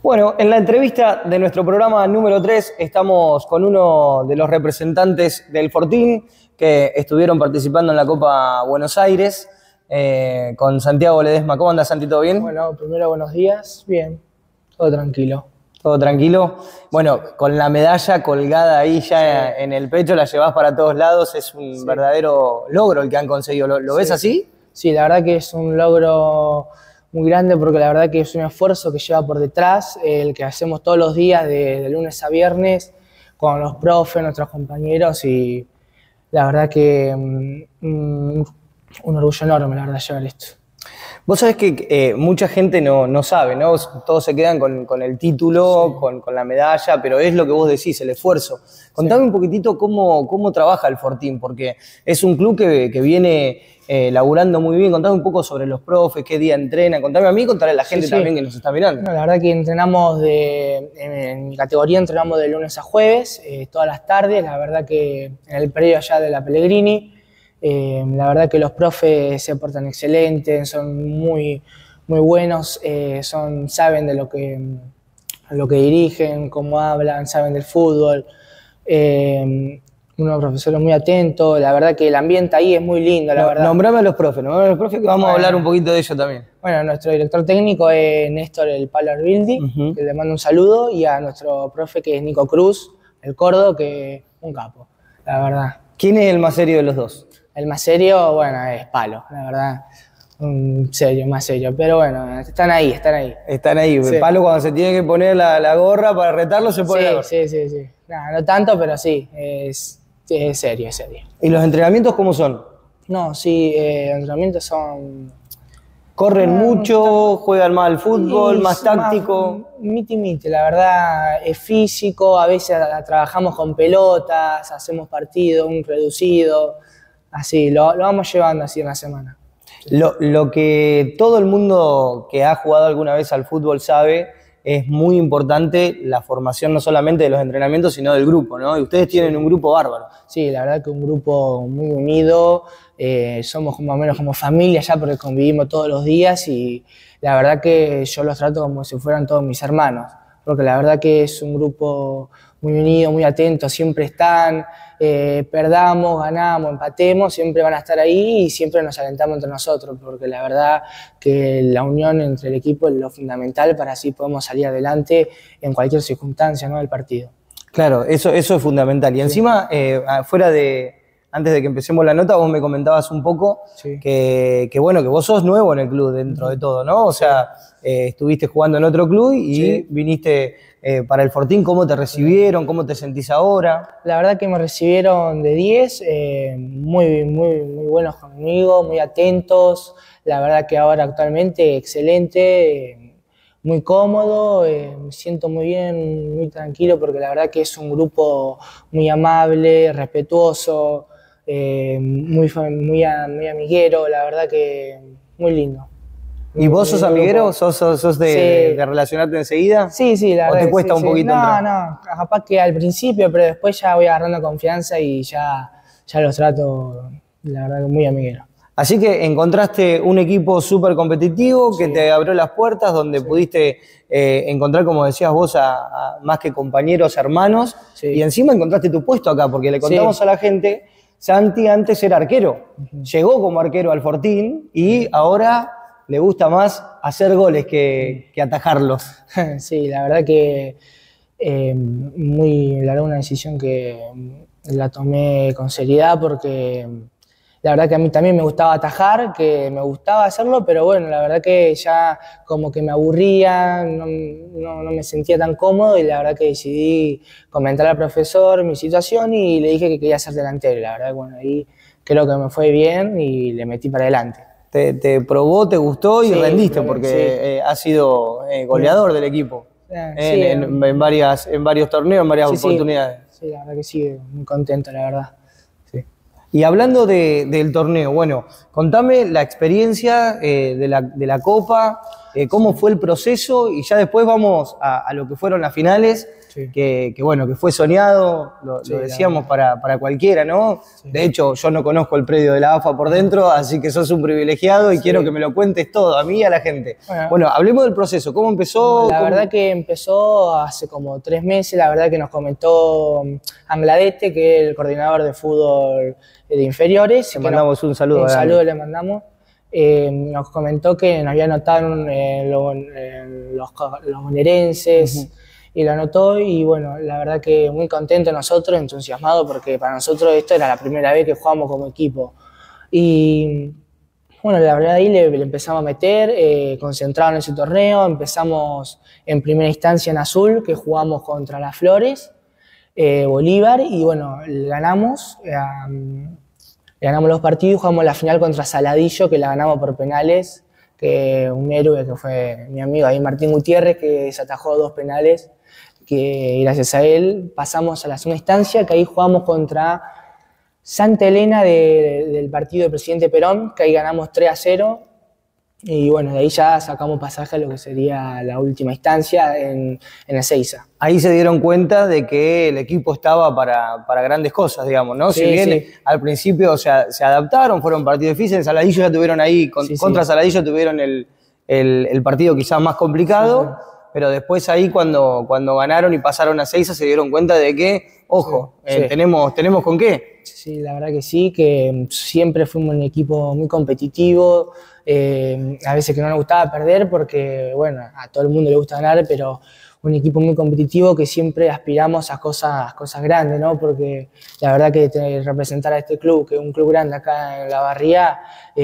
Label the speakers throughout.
Speaker 1: Bueno, en la entrevista de nuestro programa número 3 estamos con uno de los representantes del Fortín que estuvieron participando en la Copa Buenos Aires, con Santiago Ledesma. ¿Cómo andas, Santi? ¿Todo bien?
Speaker 2: Bueno, primero buenos días, bien, todo tranquilo.
Speaker 1: ¿Todo tranquilo? Bueno, con la medalla colgada ahí ya en el pecho, la llevás para todos lados, es un verdadero logro el que han conseguido. ¿Lo ves así?
Speaker 2: Sí, la verdad que es un logro muy grande porque la verdad que es un esfuerzo que lleva por detrás, el que hacemos todos los días de lunes a viernes con los profes, nuestros compañeros, y la verdad que un orgullo enorme, la verdad, llevar esto.
Speaker 1: Vos sabés que mucha gente no sabe, ¿no? Todos se quedan con el título,
Speaker 2: Sí.
Speaker 1: con la medalla, pero es lo que vos decís, el esfuerzo. Contame un poquitito cómo trabaja el Fortín, porque es un club que viene laburando muy bien. Contame un poco sobre los profes, qué día entrenan. Contame a mí y contale a la gente también que nos está mirando.
Speaker 2: No, la verdad que entrenamos en mi categoría entrenamos de lunes a jueves, todas las tardes. La verdad que en el predio allá de la Pellegrini, la verdad que los profes se portan excelentes, son muy buenos, saben de lo que dirigen, cómo hablan, saben del fútbol. Unos profesores muy atentos, la verdad que el ambiente ahí es muy lindo, la verdad.
Speaker 1: Nombrame a los profes que vamos a hablar un poquito de ellos también.
Speaker 2: Bueno, nuestro director técnico es Néstor el Palo Arbildi, que le mando un saludo, y a nuestro profe que es Nico Cruz, el Cordo, que es un capo, la verdad.
Speaker 1: ¿Quién es el más serio de los dos?
Speaker 2: El más serio, bueno, es Palo, la verdad. Más serio, pero bueno, están ahí.
Speaker 1: Están ahí. Sí. Palo, cuando se tiene que poner la gorra para retarlo, se pone la gorra.
Speaker 2: Sí. No tanto, pero sí, es serio.
Speaker 1: ¿Y los entrenamientos cómo son?
Speaker 2: No, sí, los entrenamientos son...
Speaker 1: ¿Corren mucho? ¿Juegan más al fútbol? ¿Más táctico?
Speaker 2: Miti, la verdad, es físico, a veces trabajamos con pelotas, hacemos partidos, un reducido, así, lo vamos llevando así en la semana.
Speaker 1: Lo que todo el mundo que ha jugado alguna vez al fútbol sabe, es muy importante la formación no solamente de los entrenamientos, sino del grupo, ¿no? Y ustedes tienen un grupo bárbaro.
Speaker 2: Sí, la verdad que un grupo muy unido, somos más o menos como familia ya porque convivimos todos los días, y la verdad que yo los trato como si fueran todos mis hermanos, porque la verdad que es un grupo muy unido, muy atento, siempre están, perdamos, ganamos, empatemos, siempre van a estar ahí y siempre nos alentamos entre nosotros, porque la verdad que la unión entre el equipo es lo fundamental para así podemos salir adelante en cualquier circunstancia, ¿no?, del partido.
Speaker 1: Claro, eso es fundamental. Y encima, antes de que empecemos la nota, vos me comentabas un poco que bueno, que vos sos nuevo en el club dentro de todo, ¿no? O sea, estuviste jugando en otro club y viniste para el Fortín. ¿Cómo te recibieron? ¿Cómo te sentís ahora?
Speaker 2: La verdad que me recibieron de 10, muy buenos conmigo, muy atentos. La verdad que ahora actualmente excelente, muy cómodo, me siento muy bien, muy tranquilo, porque la verdad que es un grupo muy amable, respetuoso, muy amiguero, la verdad que muy lindo.
Speaker 1: ¿Y vos sos amiguero? ¿Sos de relacionarte enseguida?
Speaker 2: Sí, la verdad.
Speaker 1: ¿O te cuesta un poquito entrar?
Speaker 2: No, capaz que al principio, pero después ya voy agarrando confianza y ya los trato, la verdad, muy amiguero.
Speaker 1: Así que encontraste un equipo súper competitivo que te abrió las puertas, donde pudiste encontrar, como decías vos, a más que compañeros, hermanos, y encima encontraste tu puesto acá, porque le contamos a la gente, Santi antes era arquero, llegó como arquero al Fortín y ahora le gusta más hacer goles que atajarlos.
Speaker 2: Sí, la verdad que la verdad una decisión que la tomé con seriedad, porque la verdad que a mí también me gustaba atajar, que me gustaba hacerlo, pero bueno, la verdad que ya como que me aburría, no me sentía tan cómodo, y la verdad que decidí comentar al profesor mi situación y le dije que quería ser delantero. Y la verdad que bueno, ahí creo que me fue bien y le metí para adelante.
Speaker 1: Te probó, te gustó y rendiste, porque has sido goleador del equipo en varios torneos, en varias oportunidades.
Speaker 2: Sí, la verdad que sí, muy contento, la verdad.
Speaker 1: Y hablando del torneo, bueno, contame la experiencia de la Copa, cómo fue el proceso, y ya después vamos a lo que fueron las finales, bueno, que fue soñado, lo decíamos para cualquiera, ¿no? Sí. De hecho, yo no conozco el predio de la AFA por dentro, así que sos un privilegiado y quiero que me lo cuentes todo, a mí y a la gente. Bueno, hablemos del proceso, ¿cómo empezó?
Speaker 2: La verdad que empezó hace como 3 meses, la verdad que nos comentó Angladete, que es el coordinador de fútbol de inferiores.
Speaker 1: Le mandamos un saludo.
Speaker 2: Un saludo le mandamos. Nos comentó que nos había anotado los bonaerenses y lo anotó, y bueno, la verdad que muy contento nosotros, entusiasmado, porque para nosotros esto era la primera vez que jugamos como equipo. Y bueno, la verdad ahí le empezamos a meter, concentrado en ese torneo. Empezamos en primera instancia en azul, que jugamos contra las Flores, Bolívar, y bueno, ganamos los partidos. Jugamos la final contra Saladillo, que la ganamos por penales, que un héroe que fue mi amigo ahí, Martín Gutiérrez, que se atajó 2 penales, que gracias a él pasamos a la segunda instancia, que ahí jugamos contra Santa Elena del partido del presidente Perón, que ahí ganamos 3-0, y bueno, de ahí ya sacamos pasaje a lo que sería la última instancia en Ezeiza.
Speaker 1: Ahí se dieron cuenta de que el equipo estaba para grandes cosas, digamos, ¿no?
Speaker 2: Sí,
Speaker 1: si bien al principio, o sea, se adaptaron, fueron partidos difíciles. Saladillo ya tuvieron ahí, contra Saladillo tuvieron el partido quizás más complicado, pero después ahí cuando ganaron y pasaron a Ezeiza se dieron cuenta de que, ojo, tenemos con qué.
Speaker 2: Sí, la verdad que sí, que siempre fuimos un equipo muy competitivo, a veces que no nos gustaba perder porque, bueno, a todo el mundo le gusta ganar, pero un equipo muy competitivo que siempre aspiramos a cosas grandes, ¿no? Porque la verdad que representar a este club, que es un club grande acá en La Barría,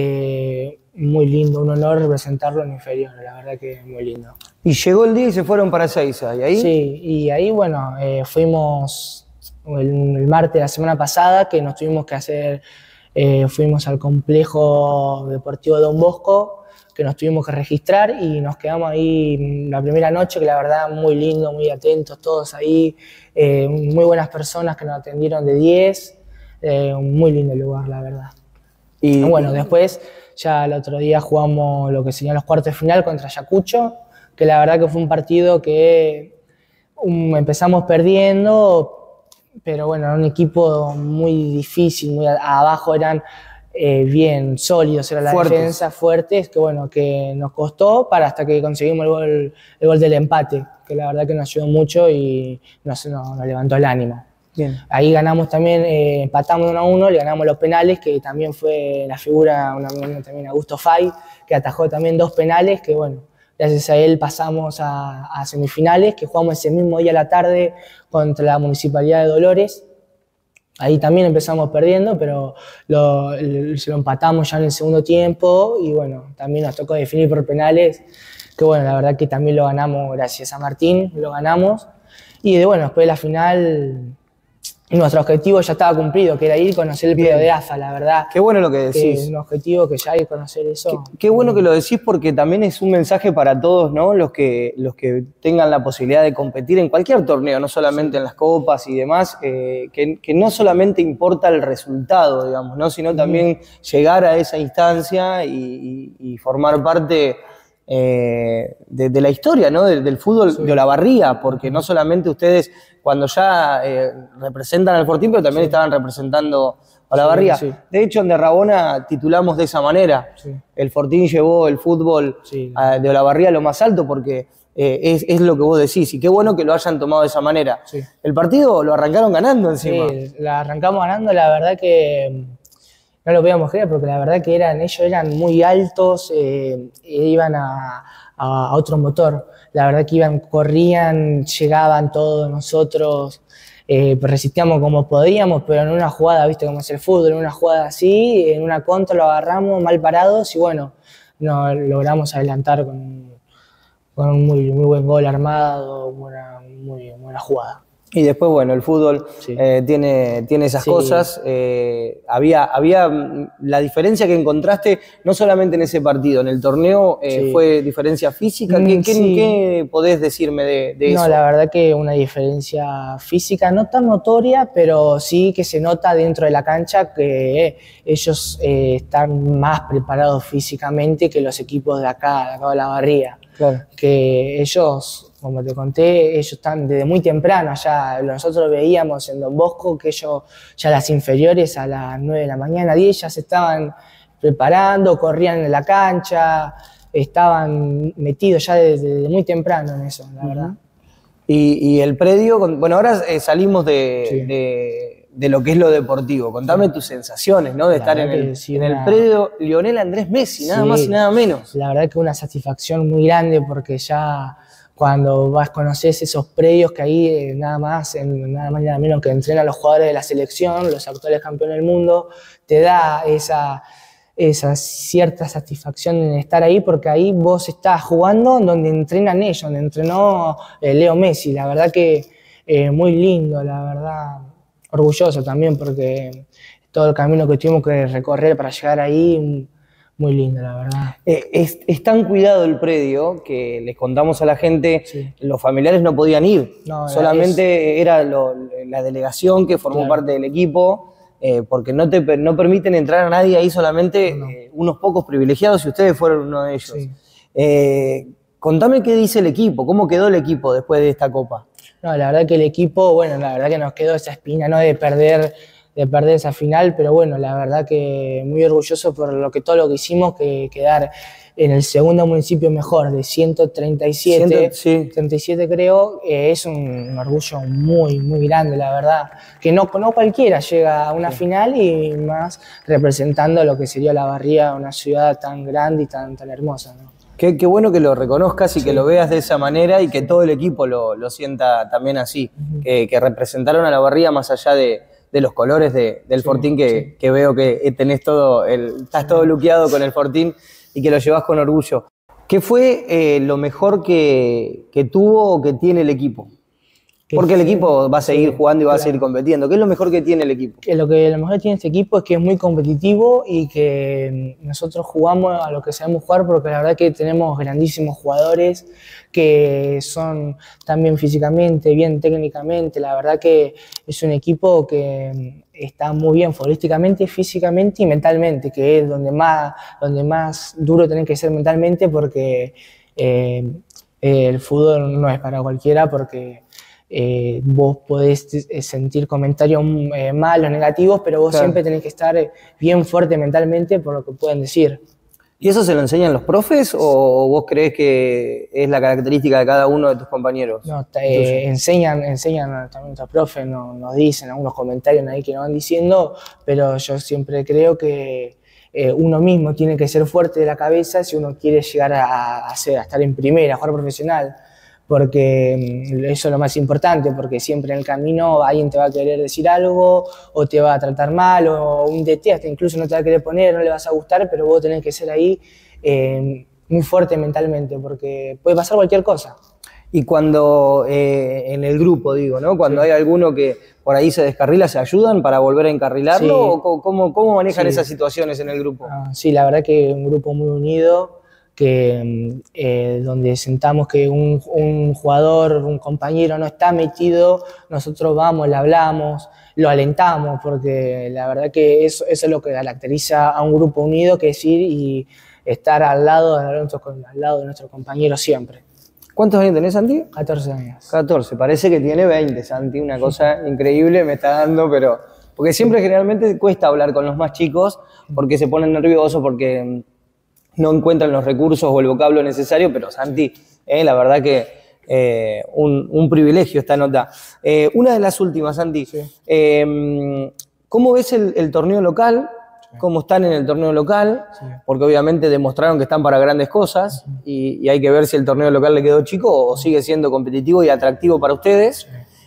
Speaker 2: muy lindo, un honor representarlo en inferior, la verdad que es muy lindo.
Speaker 1: Y llegó el día y se fueron para Ezeiza, ¿y ahí?
Speaker 2: Sí, y ahí, bueno, fuimos el martes de la semana pasada, que nos tuvimos que hacer, fuimos al complejo deportivo Don Bosco, que nos tuvimos que registrar y nos quedamos ahí la primera noche, que la verdad muy lindo, muy atentos todos ahí, muy buenas personas que nos atendieron de 10, muy lindo el lugar, la verdad. Y bueno, después ya el otro día jugamos lo que serían los cuartos de final contra Ayacucho, que la verdad que fue un partido que empezamos perdiendo, pero bueno, era un equipo muy difícil, muy abajo eran bien sólidos, era la defensa fuertes, que bueno, que nos costó hasta que conseguimos el gol del empate, que la verdad que nos ayudó mucho y nos levantó el ánimo.
Speaker 1: Bien.
Speaker 2: Ahí ganamos también, empatamos 1-1, le ganamos los penales, que también fue la figura, un amigo mío también, Augusto Fay, que atajó también 2 penales, que bueno, gracias a él pasamos a semifinales, que jugamos ese mismo día a la tarde contra la Municipalidad de Dolores. Ahí también empezamos perdiendo, pero se lo empatamos ya en el segundo tiempo y bueno, también nos tocó definir por penales, que bueno, la verdad que también lo ganamos gracias a Martín, lo ganamos. Y bueno, después de la final, nuestro objetivo ya estaba cumplido, que era ir a conocer el predio de AFA, la verdad.
Speaker 1: Qué bueno lo que decís.
Speaker 2: Un objetivo que ya ir a conocer eso.
Speaker 1: Qué bueno que lo decís, porque también es un mensaje para todos, ¿no? Los que tengan la posibilidad de competir en cualquier torneo, no solamente en las copas y demás, que no solamente importa el resultado, digamos, ¿no? Sino también llegar a esa instancia y formar parte de la historia, ¿no? del fútbol de Olavarría, porque no solamente ustedes cuando ya representan al Fortín, pero también estaban representando a Olavarría. De hecho, en De Rabona titulamos de esa manera. El Fortín llevó el fútbol de Olavarría a lo más alto, porque es lo que vos decís, y qué bueno que lo hayan tomado de esa manera. El partido lo arrancaron ganando encima.
Speaker 2: Sí, lo arrancamos ganando, la verdad que no lo podíamos creer, porque la verdad que ellos eran muy altos, iban a otro motor. La verdad que corrían, llegaban todos nosotros, resistíamos como podíamos, pero en una jugada, viste cómo es el fútbol, en una jugada así, en una contra lo agarramos mal parados y bueno, nos logramos adelantar con un muy buen gol armado, muy buena jugada.
Speaker 1: Y después, bueno, el fútbol tiene esas cosas. Había la diferencia que encontraste, no solamente en ese partido, en el torneo, fue diferencia física. ¿Qué podés decirme de eso?
Speaker 2: No, la verdad que una diferencia física no tan notoria, pero sí que se nota dentro de la cancha que ellos están más preparados físicamente que los equipos de acá de La Barría. Claro. Que ellos como te conté, ellos están desde muy temprano, ya nosotros veíamos en Don Bosco que ellos, ya las inferiores a las 9 de la mañana, 10, ya se estaban preparando, corrían en la cancha, estaban metidos ya desde muy temprano en eso, la verdad.
Speaker 1: Y el predio, bueno, ahora salimos de lo que es lo deportivo. Contame tus sensaciones, ¿no? De estar en el predio Lionel Andrés Messi, nada más y nada menos.
Speaker 2: La verdad que una satisfacción muy grande porque ya cuando conoces esos predios que ahí nada más y nada menos que entrenan los jugadores de la selección, los actuales campeones del mundo, te da esa cierta satisfacción en estar ahí, porque ahí vos estás jugando donde entrenan ellos, donde entrenó Leo Messi. La verdad que muy lindo, la verdad, orgulloso también, porque todo el camino que tuvimos que recorrer para llegar ahí, muy lindo, la verdad.
Speaker 1: Es tan cuidado el predio que les contamos a la gente, los familiares no podían ir, solamente era la delegación que formó parte del equipo, porque no permiten entrar a nadie ahí, solamente unos pocos privilegiados, y ustedes fueron uno de ellos. Contame qué dice el equipo, cómo quedó el equipo después de esta Copa.
Speaker 2: No, la verdad que el equipo, bueno, la verdad que nos quedó esa espina, ¿no?, de perder esa final, pero bueno, la verdad que muy orgulloso por todo lo que hicimos, que quedar en el segundo municipio mejor, de 137, 37 creo, es un orgullo muy, muy grande, la verdad, que no cualquiera llega a una final, y más representando lo que sería La Barría, una ciudad tan grande y tan hermosa, ¿no?
Speaker 1: Qué bueno que lo reconozcas y que lo veas de esa manera, y que todo el equipo lo sienta también así, que representaron a La Barría más allá de los colores del Fortín, que veo que tenés estás todo luqueado con el Fortín y que lo llevas con orgullo. ¿Qué fue lo mejor que tuvo o que tiene el equipo? Porque el equipo va a seguir jugando y va a seguir compitiendo. ¿Qué es lo mejor que tiene el equipo?
Speaker 2: Lo mejor que tiene este equipo es que es muy competitivo y que nosotros jugamos a lo que sabemos jugar, porque la verdad que tenemos grandísimos jugadores que son también físicamente, bien técnicamente. La verdad que es un equipo que está muy bien futbolísticamente, físicamente y mentalmente, que es donde más duro tenés que ser mentalmente, porque el fútbol no es para cualquiera, porque vos podés sentir comentarios malos, negativos, pero vos siempre tenés que estar bien fuerte mentalmente por lo que pueden decir.
Speaker 1: ¿Y eso se lo enseñan los profes o vos creés que es la característica de cada uno de tus compañeros?
Speaker 2: No, enseñan también los profes, nos dicen algunos comentarios ahí que nos van diciendo, pero yo siempre creo que uno mismo tiene que ser fuerte de la cabeza si uno quiere llegar a estar en primera, a jugar profesional. Porque eso es lo más importante, porque siempre en el camino alguien te va a querer decir algo, o te va a tratar mal, o un DT hasta incluso no te va a querer poner, no le vas a gustar, pero vos tenés que ser ahí muy fuerte mentalmente, porque puede pasar cualquier cosa.
Speaker 1: Y cuando en el grupo, digo, ¿no? Cuando hay alguno que por ahí se descarrila, ¿se ayudan para volver a encarrilarlo? ¿O cómo manejan esas situaciones en el grupo?
Speaker 2: Sí, la verdad que es un grupo muy unido, que donde sentamos que un jugador, un compañero no está metido, nosotros vamos, le hablamos, lo alentamos, porque la verdad que eso es lo que caracteriza a un grupo unido, que es ir y estar al lado de nuestro compañero siempre.
Speaker 1: ¿Cuántos años tenés, Santi?
Speaker 2: 14 años.
Speaker 1: 14, parece que tiene 20, Santi, una cosa increíble me está dando, pero... Porque siempre generalmente cuesta hablar con los más chicos, porque se ponen nerviosos, porque no encuentran los recursos o el vocablo necesario, pero Santi, la verdad que un privilegio esta nota. Una de las últimas, Santi, ¿cómo ves el torneo local? ¿Cómo están en el torneo local? Porque obviamente demostraron que están para grandes cosas, y hay que ver si el torneo local le quedó chico o sigue siendo competitivo y atractivo para ustedes.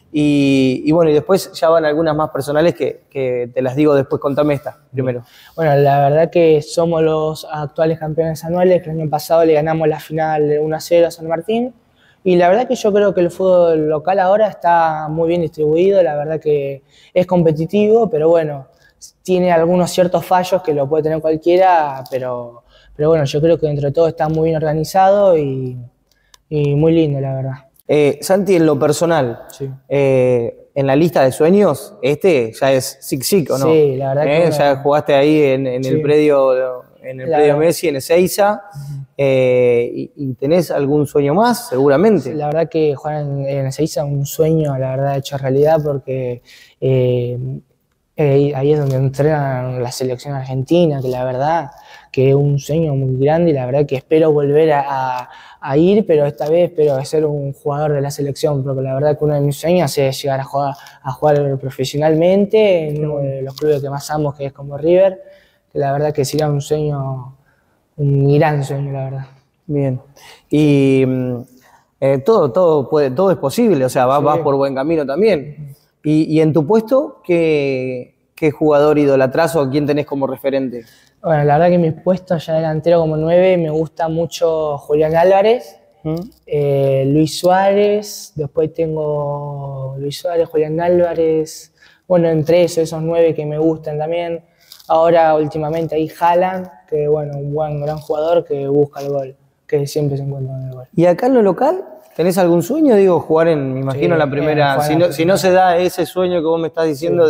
Speaker 1: Y bueno, y después ya van algunas más personales que te las digo después. Contame esta primero.
Speaker 2: Bueno, la verdad que somos los actuales campeones anuales, que el año pasado le ganamos la final 1-0 a San Martín, y la verdad que yo creo que el fútbol local ahora está muy bien distribuido, la verdad que es competitivo, pero bueno, tiene algunos ciertos fallos que lo puede tener cualquiera, pero bueno, yo creo que dentro de todo está muy bien organizado y muy lindo, la verdad.
Speaker 1: Santi, en lo personal, en la lista de sueños, ya es Sic, ¿o no?
Speaker 2: Sí, la verdad que
Speaker 1: ya jugaste ahí en el predio Messi, en Ezeiza. ¿Y tenés algún sueño más? Seguramente.
Speaker 2: La verdad que jugar en Ezeiza es un sueño, la verdad, hecho realidad, porque ahí es donde entrenan la selección argentina, que la verdad que es un sueño muy grande y la verdad que espero volver a ir, pero esta vez espero ser un jugador de la selección, porque la verdad que uno de mis sueños es llegar a jugar profesionalmente en uno de los clubes que más amo, que es como River, que la verdad que sería un sueño, un gran sueño, la verdad.
Speaker 1: Bien. Y todo es posible, o sea, vas por buen camino también. Y en tu puesto, ¿qué jugador idolatrás o a quién tenés como referente?
Speaker 2: Bueno, la verdad que mi puesto ya delantero como 9 me gusta mucho Julián Álvarez, Luis Suárez, después tengo Luis Suárez, Julián Álvarez, bueno, entre esos 9 que me gustan también. Ahora últimamente hay Haaland, que bueno, un gran jugador que busca el gol, que siempre se encuentra en el gol.
Speaker 1: ¿Y acá en lo local? ¿Tenés algún sueño? Digo, jugar me imagino, en la primera. Si no se da ese sueño que vos me estás diciendo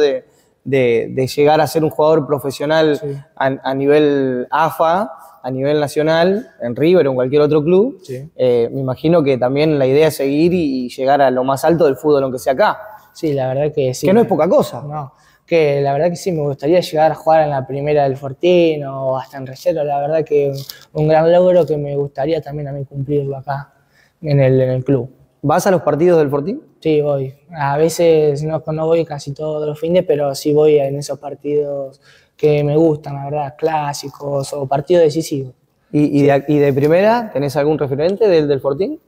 Speaker 1: de llegar a ser un jugador profesional a nivel AFA, a nivel nacional, en River o en cualquier otro club, me imagino que también la idea es seguir y llegar a lo más alto del fútbol, aunque sea acá.
Speaker 2: Sí, la verdad que sí.
Speaker 1: Que no es poca cosa.
Speaker 2: No, que la verdad que sí, me gustaría llegar a jugar en la primera del Fortín o hasta en reserva. La verdad que un gran logro que me gustaría también a mí cumplirlo acá en el club.
Speaker 1: ¿Vas a los partidos del Fortín?
Speaker 2: Sí, voy. A veces no voy casi todos los fines, pero sí voy en esos partidos que me gustan, la verdad, clásicos o partidos decisivos.
Speaker 1: ¿Y de primera tenés algún referente del Fortín?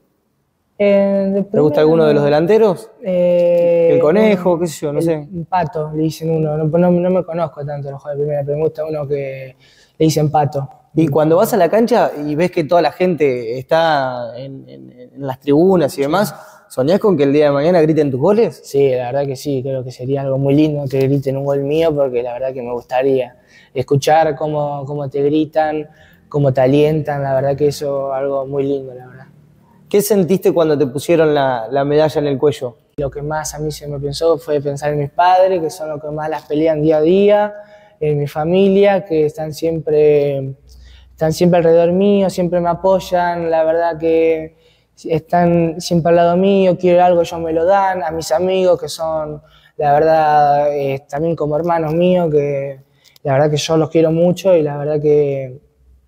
Speaker 1: ¿Te gusta alguno de los delanteros? El Conejo, qué sé yo, no sé.
Speaker 2: Pato, le dicen uno. No me conozco tanto los jugadores de primera, pero me gusta uno que le dicen Pato.
Speaker 1: Y cuando vas a la cancha y ves que toda la gente está en las tribunas y demás, ¿soñás con que el día de mañana griten tus goles?
Speaker 2: Sí, la verdad que sí, creo que sería algo muy lindo que griten un gol mío, porque la verdad que me gustaría escuchar cómo te gritan, cómo te alientan, la verdad que eso es algo muy lindo, la verdad.
Speaker 1: ¿Qué sentiste cuando te pusieron la medalla en el cuello?
Speaker 2: Lo que más a mí se me pensó fue pensar en mis padres, que son los que más las pelean día a día, en mi familia, que están siempre alrededor mío, siempre me apoyan, la verdad que están siempre al lado mío, quiero algo, ellos me lo dan, a mis amigos que son, la verdad, también como hermanos míos, que la verdad que yo los quiero mucho y la verdad que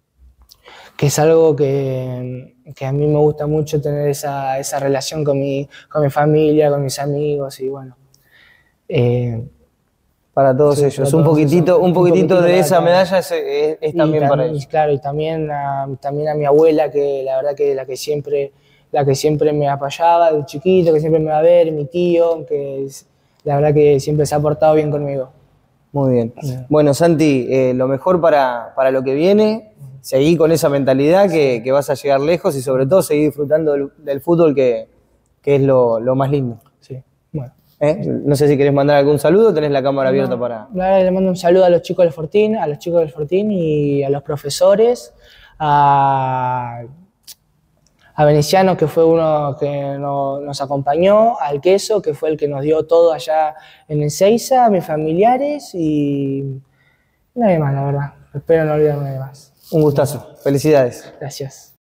Speaker 2: es algo que a mí me gusta mucho tener esa relación con mi familia, con mis amigos y bueno.
Speaker 1: Para todos ellos, un poquitito de esa medalla es también para ellos.
Speaker 2: Claro, y también a mi abuela, que la verdad que la que siempre me apoyaba de chiquito, que siempre me va a ver, mi tío, la verdad que siempre se ha portado bien conmigo.
Speaker 1: Muy bien. Bueno, Santi, lo mejor para lo que viene, seguí con esa mentalidad que vas a llegar lejos y sobre todo seguir disfrutando del fútbol que es lo más lindo.
Speaker 2: Sí, bueno.
Speaker 1: No sé si querés mandar algún saludo, tenés la cámara abierta para...
Speaker 2: Le mando un saludo a los chicos del Fortín, y a los profesores, a Veneciano, que fue uno que nos acompañó, al Queso, que fue el que nos dio todo allá en Ezeiza, a mis familiares y nadie más, la verdad. Espero no olvidarme de más.
Speaker 1: Un gustazo. Felicidades.
Speaker 2: Gracias.